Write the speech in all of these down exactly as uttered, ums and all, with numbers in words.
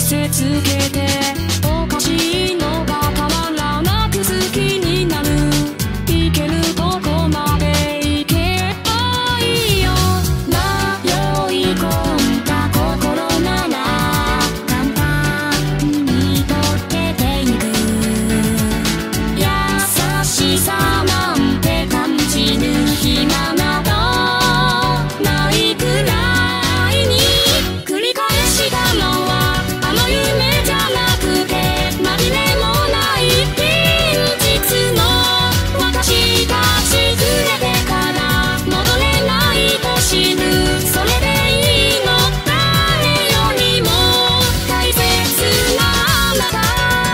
せつけておかしいのがたまらなく好きになる。いけるとこまで行けばいいよ。迷い込んだ心なら簡単に溶けてゆく。優しさなんて感じる暇などないくらいに繰り返したのはあの夢じゃなくて紛れもない現実の私たちずれてから戻れないと知る。それでいいの誰よりも大切なあなた。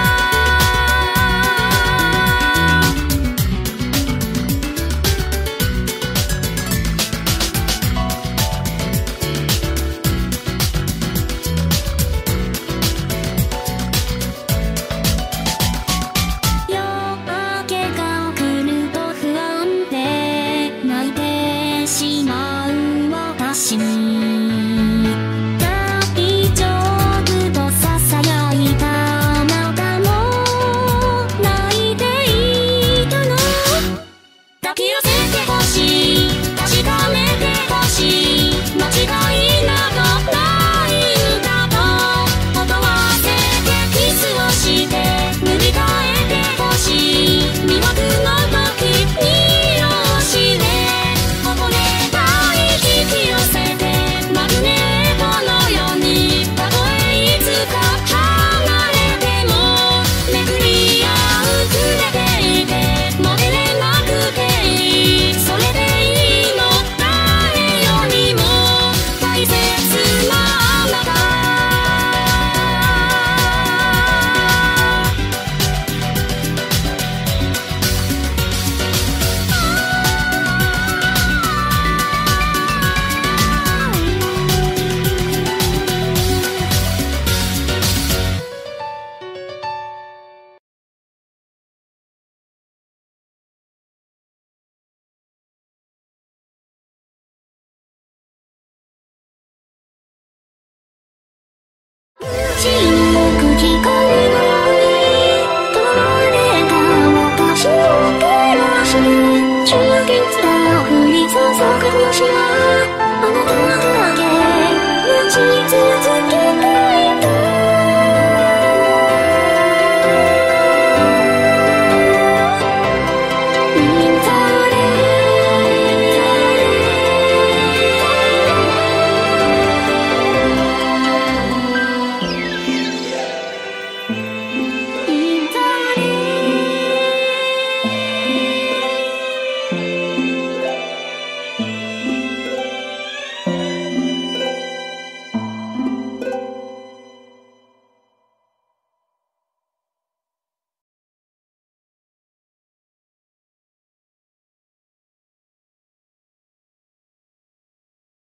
夜明けが来ると不安で泣いてしまう私に大丈夫とささやいたあなたも泣いていたの。抱き寄せてほしい、確かめてほしい、間違いなどないんだと音わせてキスをして塗り替えてほしい。魅惑の時にを知れこぼれたい引き寄せてマグネットのようにたとえいつか離れても巡り合うくれていて戻れなくていい。それでいいの誰よりも大切なあなた。沈黙聞こえ